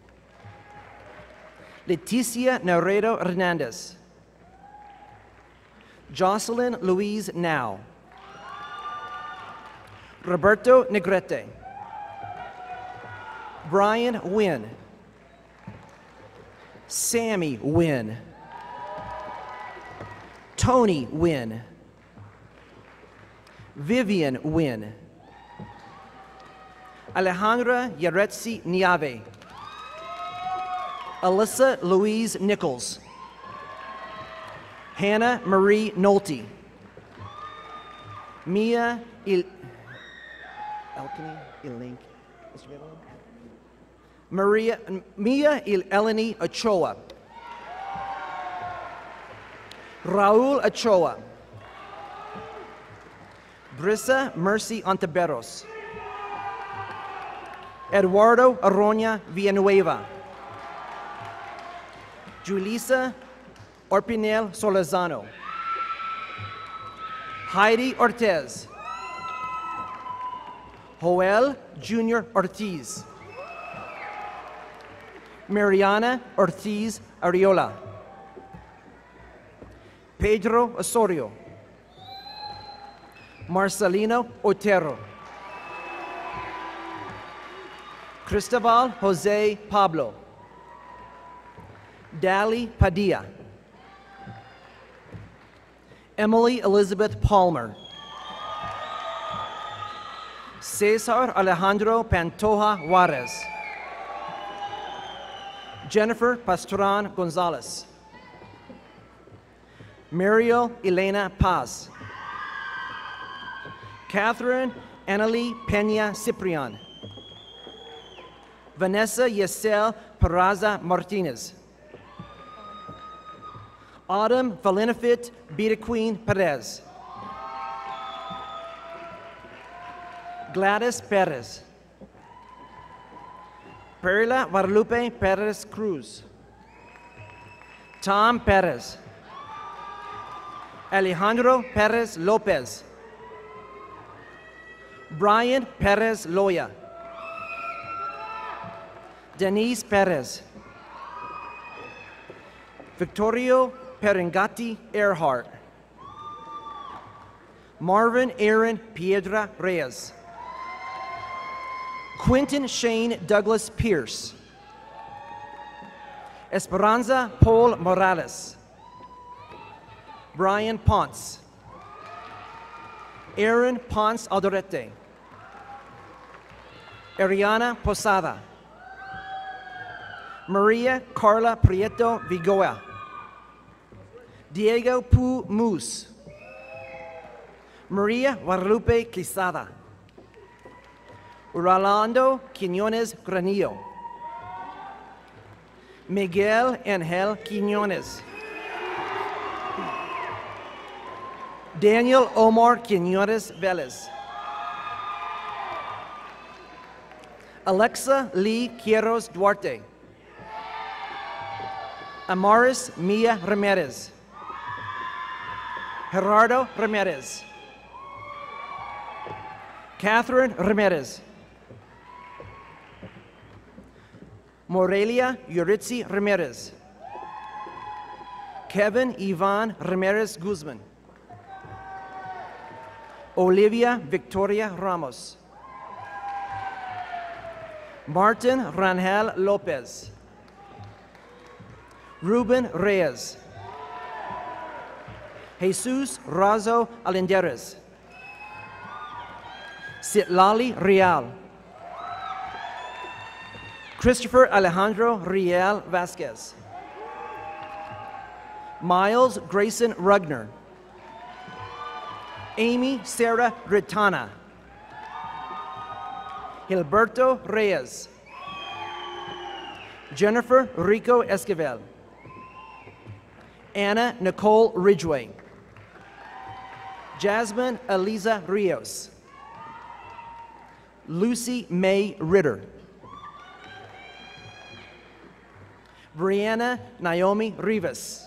Leticia Naredo Hernandez. Jocelyn Louise Now. Roberto Negrete. Brian Wynn. Sammy Wynn. Tony Wynn. Vivian Wynn. Alejandra Yaretsi Niave. Alyssa Louise Nichols. Hannah Marie Nolte. Mia Eleni. Mia Eleni Ochoa. Raul Ochoa. Brissa Mercy Ontiveros. Eduardo Aroña Villanueva. Julissa Orpinel Solazano. Heidi Ortez. Joel Jr. Ortiz. Mariana Ortiz Ariola. Pedro Osorio. Marcelino Otero. Cristobal Jose Pablo. Dali Padilla. Emily Elizabeth Palmer. Cesar Alejandro Pantoja Juarez. Jennifer Pastoran Gonzalez. Muriel Elena Paz. Catherine Annalie Peña Ciprian. Vanessa Yesel Peraza Martinez. Autumn Valenafit Betaqueen Perez. Gladys Perez. Perla Guadalupe Perez Cruz. Tom Perez. Alejandro Perez Lopez. Brian Perez Loya. Denise Perez. Victorio Perengati Earhart. Marvin Aaron Piedra Reyes. Quentin Shane Douglas Pierce. Esperanza Paul Morales. Brian Ponce. Aaron Ponce Aldorete. Ariana Posada. Maria Carla Prieto Vigoa. Diego Pu Moose. Maria Guadalupe Quisada. Rolando Quiñones Granillo. Miguel Angel Quiñones. Daniel Omar Quiñones Vélez. Alexa Lee Quieros Duarte. Amaris Mia Ramirez. Gerardo Ramirez. Catherine Ramirez. Morelia Yuritsi Ramirez. Kevin Ivan Ramirez Guzman. Olivia Victoria Ramos. Martin Rangel Lopez. Ruben Reyes. Jesus Razo Alenderes. Citlali Real. Christopher Alejandro Riel Vasquez. Miles Grayson Rugner. Amy Sarah Gritana. Gilberto Reyes. Jennifer Rico Esquivel. Anna Nicole Ridgway. Jasmine Eliza Rios. Lucy May Ritter. Brianna Naomi Rivas.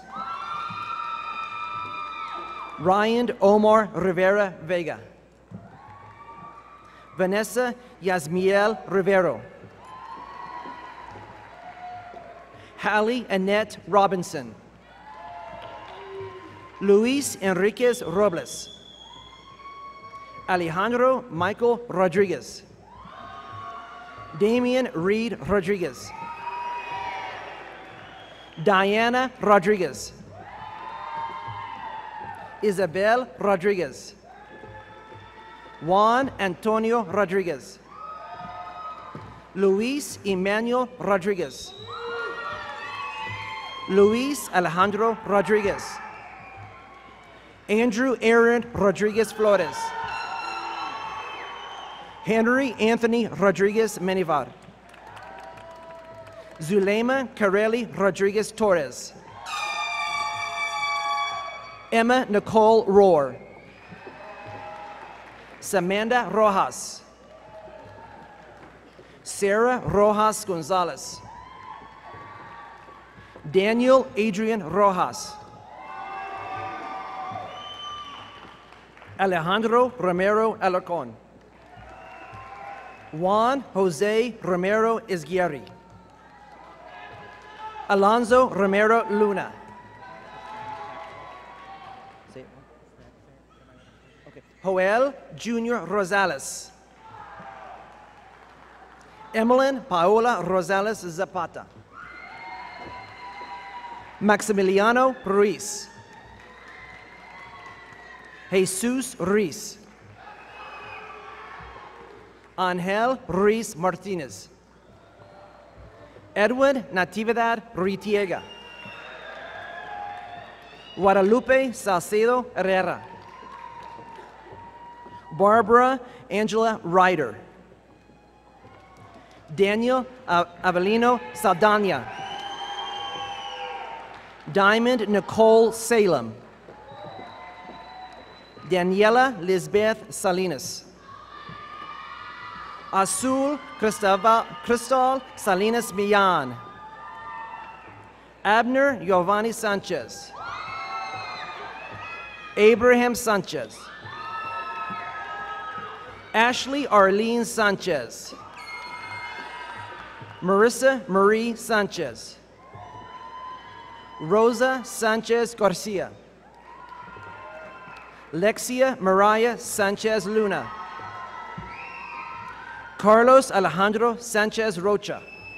Ryan Omar Rivera Vega. Vanessa Yasmiel Rivero. Hallie Annette Robinson. Luis Enriquez Robles. Alejandro Michael Rodriguez. Damian Reed Rodriguez. Diana Rodriguez. Isabel Rodriguez. Juan Antonio Rodriguez. Luis Emmanuel Rodriguez. Luis Alejandro Rodriguez. Andrew Aaron Rodriguez Flores. Henry Anthony Rodriguez Menivar. Zulema Carelli Rodriguez Torres. Emma Nicole Rohr. Samantha Rojas. Sarah Rojas Gonzalez. Daniel Adrian Rojas. Alejandro Romero Alarcon. Juan Jose Romero Izguierri. Alonso Romero Luna. Okay. Joel Jr. Rosales. Emmeline Paola Rosales Zapata. Maximiliano Ruiz. Jesus Ruiz. Angel Ruiz Martinez. Edwin Natividad Ruitiega. Guadalupe Salcedo Herrera. Barbara Angela Ryder. Daniel Avelino Saldana. Diamond Nicole Salem. Daniela Lisbeth Salinas. Azul Cristal Salinas Millan. Abner Giovanni Sanchez. Abraham Sanchez. Ashley Arlene Sanchez. Marissa Marie Sanchez. Rosa Sanchez Garcia. Lexia Mariah Sanchez Luna. Carlos Alejandro Sanchez Rocha.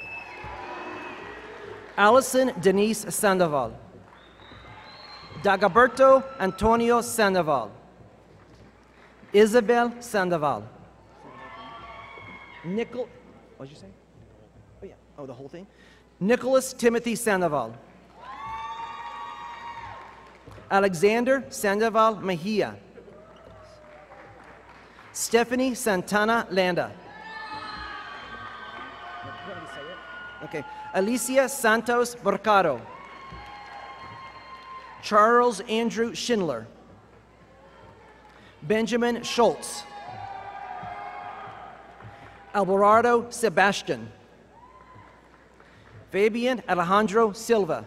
Allison Denise Sandoval. Dagoberto Antonio Sandoval. Isabel Sandoval. What'd you say? Oh yeah, the whole thing. Nicholas Timothy Sandoval. Alexander Sandoval Mejia. Stephanie Santana Landa. Okay. Alicia Santos Mercado. Charles Andrew Schindler. Benjamin Schultz. Alvarado Sebastian. Fabian Alejandro Silva.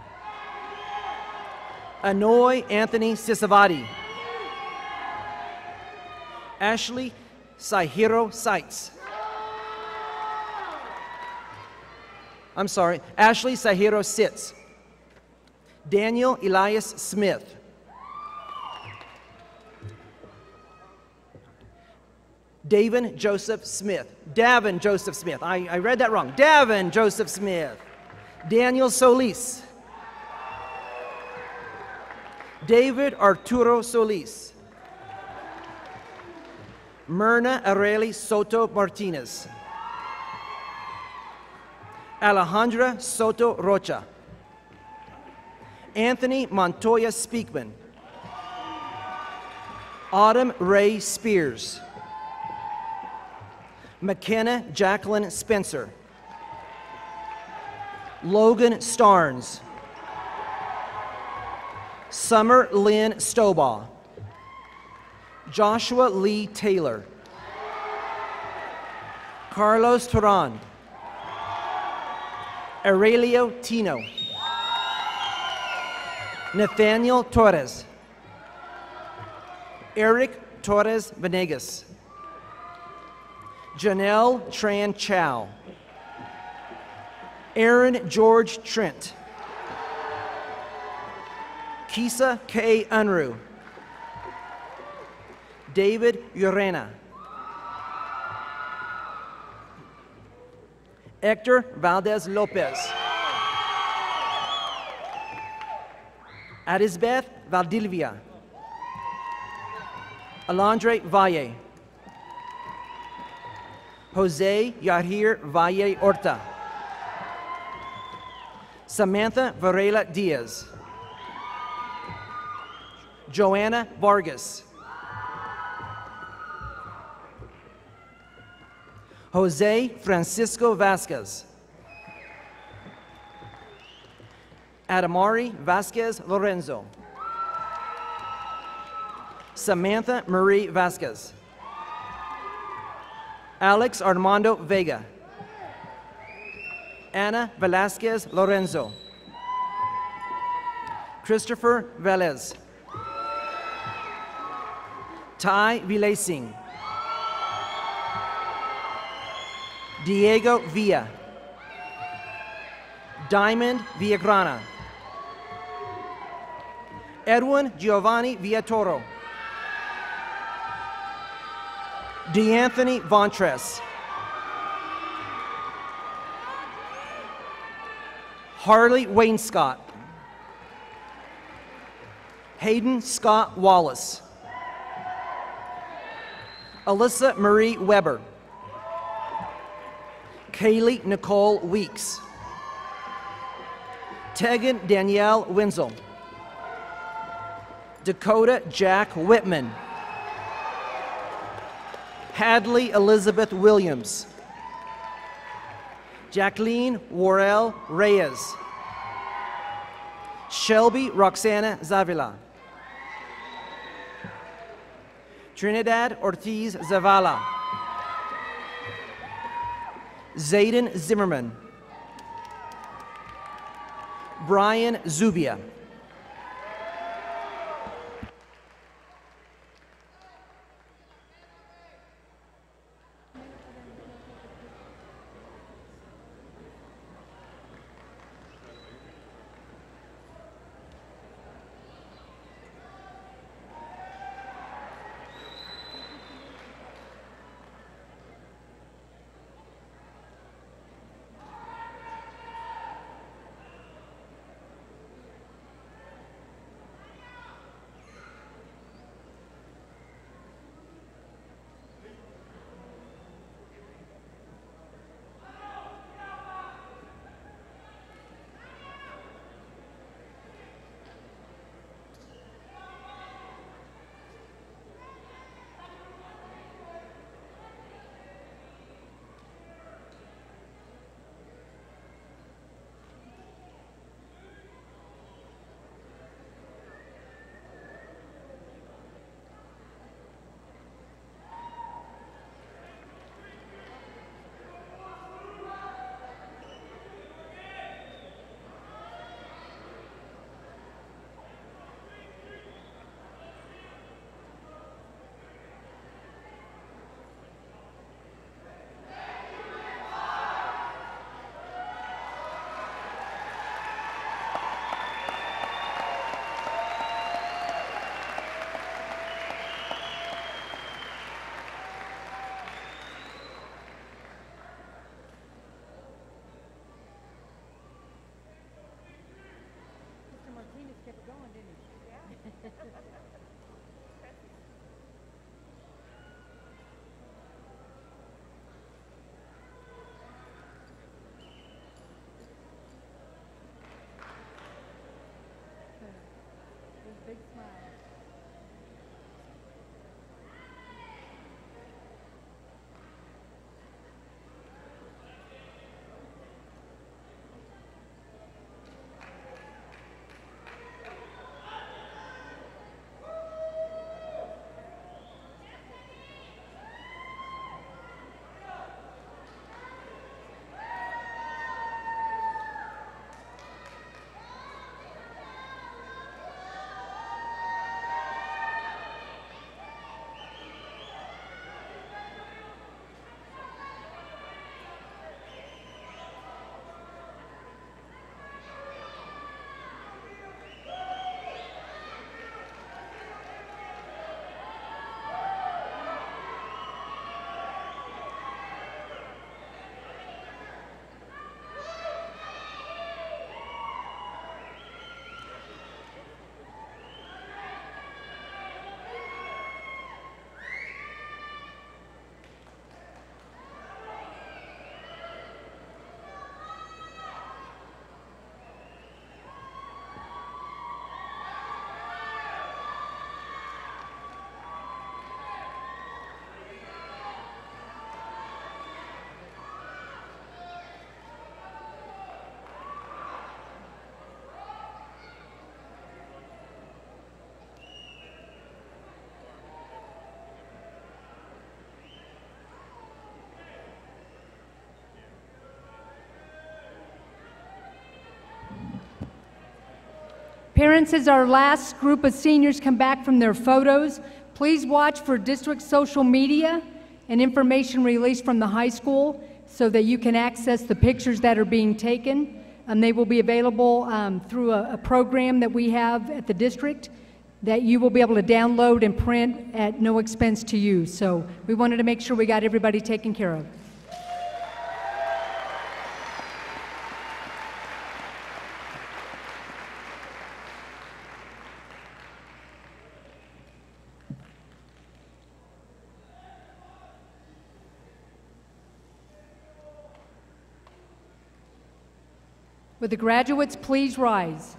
Anoy Anthony Sisavati. Ashley Saihiro Seitz. Ashley Saihiro Sitz. Daniel Elias Smith. Davin Joseph Smith. Davin Joseph Smith. I read that wrong. Davin Joseph Smith. Daniel Solis. David Arturo Solis. Myrna Areli Soto Martinez. Alejandra Soto Rocha. Anthony Montoya Speakman. Autumn Ray Spears. McKenna Jacqueline Spencer. Logan Starnes. Summer Lynn Stobaugh. Joshua Lee Taylor. Carlos Turan. Aurelio Tino. Nathaniel Torres. Eric Torres Venegas. Janelle Tran Chow. Aaron George Trent. Kisa K. Unruh. David Urena. Hector Valdez Lopez. Arisbeth Valdivia. Alondre Valle. Jose Yahir Valle Horta. Samantha Varela Diaz. Joanna Vargas. Jose Francisco Vasquez. Adamari Vasquez Lorenzo. Samantha Marie Vasquez. Alex Armando Vega. Ana Velasquez Lorenzo. Christopher Velez. Ty Vilasing. Diego Villa. Diamond Villagrana. Edwin Giovanni Villatoro. DeAnthony Vontress. Harley Wainscott. Hayden Scott Wallace. Alyssa Marie Weber. Kaylee Nicole Weeks. Tegan Danielle Wenzel. Dakota Jack Whitman. Hadley Elizabeth Williams. Jacqueline Worrell Reyes. Shelby Roxana Zavila. Trinidad Ortiz Zavala. Zayden Zimmerman. Brian Zubia. Big smile. Parents, as our last group of seniors come back from their photos, please watch for district social media and information released from the high school so that you can access the pictures that are being taken. They will be available through a program that we have at the district that you will be able to download and print at no expense to you. So we wanted to make sure we got everybody taken care of. Would the graduates please rise?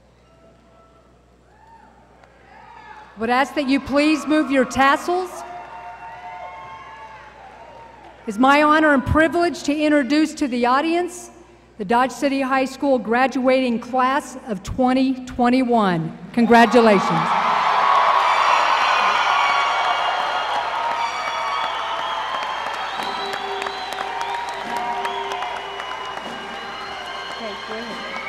Would ask that you please move your tassels. It's my honor and privilege to introduce to the audience the Dodge City High School graduating class of 2021. Congratulations. Okay, go ahead.